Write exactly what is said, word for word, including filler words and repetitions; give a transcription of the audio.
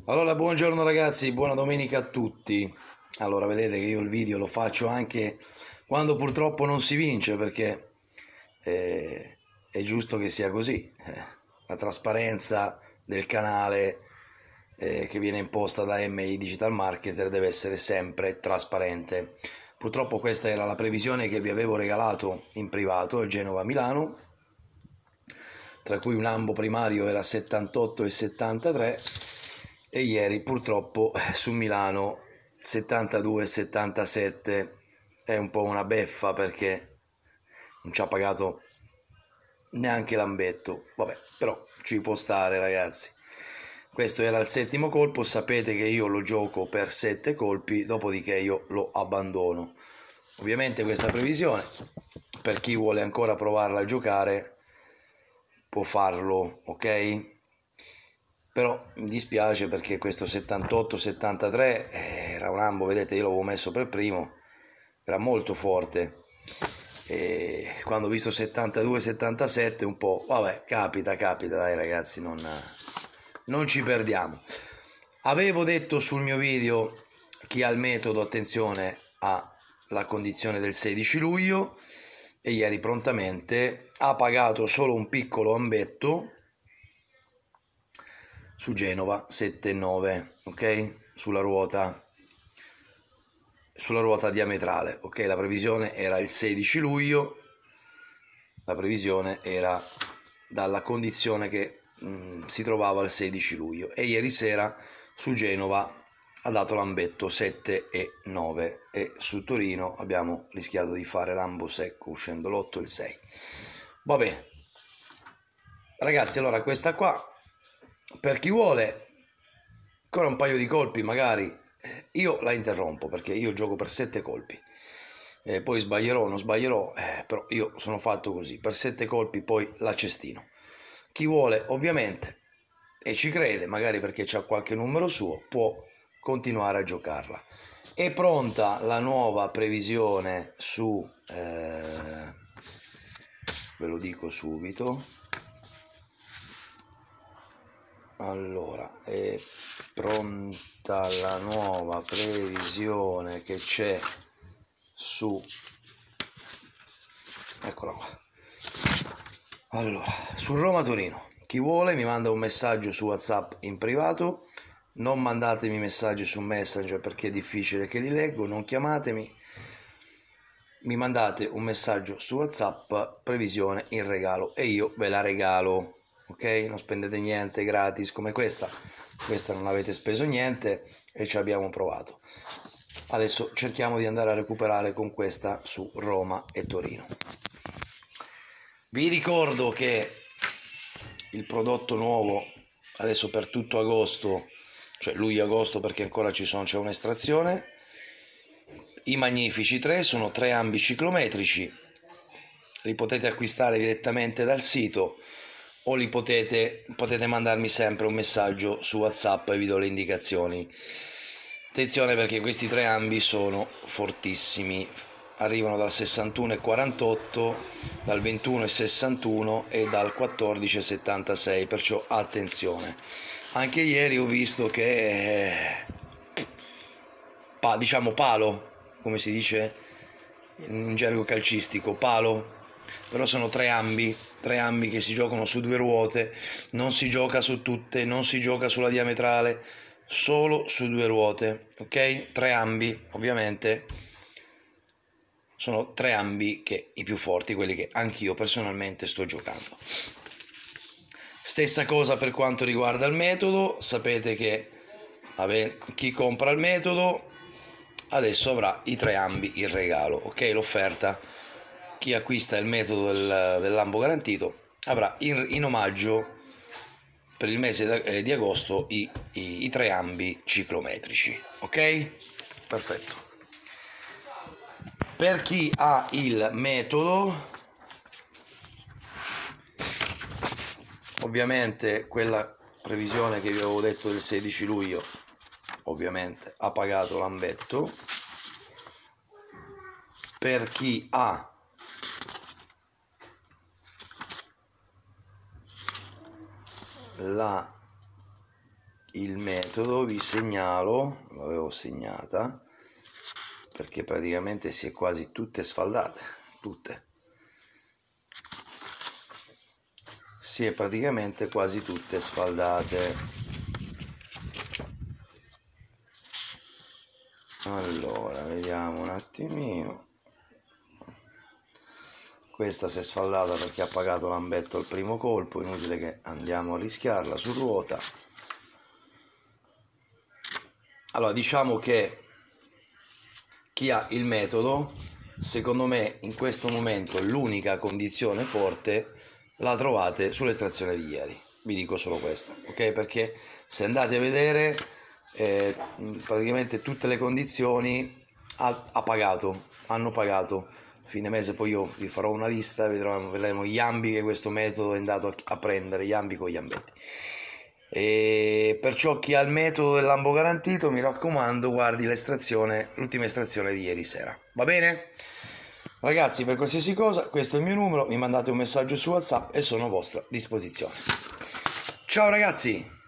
Allora, buongiorno ragazzi, buona domenica a tutti. Allora, vedete che io il video lo faccio anche quando purtroppo non si vince, perché eh, è giusto che sia così. Eh, la trasparenza del canale eh, che viene imposta da M I Digital Marketer deve essere sempre trasparente. Purtroppo questa era la previsione che vi avevo regalato in privato, Genova-Milano, tra cui un ambo primario era settantotto e settantatré, e ieri purtroppo su Milano settantadue e settantasette. È un po' una beffa perché non ci ha pagato neanche l'ambetto. Vabbè, però ci può stare ragazzi. Questo era il settimo colpo, sapete che io lo gioco per sette colpi, dopodiché io lo abbandono. Ovviamente questa previsione, per chi vuole ancora provarla a giocare, può farlo, ok? Però mi dispiace perché questo settantotto settantatré era un ambo, vedete, io l'avevo messo per primo, era molto forte. E quando ho visto settantadue settantasette un po', vabbè, capita, capita, dai ragazzi, non, non ci perdiamo. Avevo detto sul mio video, chi ha il metodo, attenzione alla condizione del sedici luglio, e ieri prontamente ha pagato solo un piccolo ambetto su Genova sette nove, ok? Sulla ruota sulla ruota diametrale, ok? La previsione era il sedici luglio, la previsione era dalla condizione che mh, si trovava il sedici luglio, e ieri sera su Genova ha dato l'ambetto sette e nove, e su Torino abbiamo rischiato di fare l'ambo secco uscendo l'otto e il sei. Va bene ragazzi, allora questa qua, per chi vuole ancora un paio di colpi magari, io la interrompo perché io gioco per sette colpi, eh, poi sbaglierò non sbaglierò, eh, però io sono fatto così, per sette colpi poi la cestino. Chi vuole ovviamente e ci crede, magari perché c'ha qualche numero suo, può continuare a giocarla. È pronta la nuova previsione su eh, ve lo dico subito. Allora, è pronta la nuova previsione che c'è su, eccola qua. Allora, su Roma-Torino, chi vuole mi manda un messaggio su WhatsApp in privato, non mandatemi messaggi su Messenger perché è difficile che li leggo, non chiamatemi, mi mandate un messaggio su WhatsApp, previsione in regalo, e io ve la regalo. Ok, non spendete niente, gratis come questa, questa non avete speso niente e ci abbiamo provato. Adesso cerchiamo di andare a recuperare con questa su Roma e Torino. Vi ricordo che il prodotto nuovo adesso per tutto agosto, cioè luglio-agosto perché ancora ci sono, c'è un'estrazione, i Magnifici tre sono tre ambi ciclometrici, li potete acquistare direttamente dal sito o li potete, potete mandarmi sempre un messaggio su WhatsApp e vi do le indicazioni. Attenzione perché questi tre ambi sono fortissimi, arrivano dal sessantuno e quarantotto, dal ventuno e sessantuno e dal quattordici e settantasei, perciò attenzione. Anche ieri ho visto che pa, diciamo palo, come si dice in gergo calcistico, palo, però sono tre ambi, tre ambi che si giocano su due ruote, non si gioca su tutte, non si gioca sulla diametrale, solo su due ruote, ok? Tre ambi, ovviamente sono tre ambi che i più forti, quelli che anch'io personalmente sto giocando. Stessa cosa per quanto riguarda il metodo, sapete che chi compra il metodo adesso avrà i tre ambi in regalo, ok? L'offerta, chi acquista il metodo del, dell'ambo garantito avrà in, in omaggio per il mese eh, di agosto i, i, i tre ambi ciclometrici, ok? Perfetto. Per chi ha il metodo, ovviamente quella previsione che vi avevo detto del sedici luglio, ovviamente ha pagato l'ambetto. Per chi ha la il metodo vi segnalo, l'avevo segnata perché praticamente si è quasi tutte sfaldate, tutte si è praticamente quasi tutte sfaldate. Allora vediamo un attimino. Questa si è sfaldata perché ha pagato l'ambetto al primo colpo, inutile che andiamo a rischiarla su ruota. Allora diciamo che chi ha il metodo, secondo me in questo momento l'unica condizione forte la trovate sull'estrazione di ieri, vi dico solo questo, ok? Perché se andate a vedere eh, praticamente tutte le condizioni ha, ha pagato, hanno pagato. Fine mese poi io vi farò una lista, vedremo, vedremo gli ambi che questo metodo è andato a prendere, gli ambi con gli ambetti. E perciò chi ha il metodo del Lambo garantito, mi raccomando, guardi l'estrazione, l'ultima estrazione di ieri sera, va bene? Ragazzi, per qualsiasi cosa, questo è il mio numero, mi mandate un messaggio su WhatsApp e sono a vostra disposizione. Ciao ragazzi!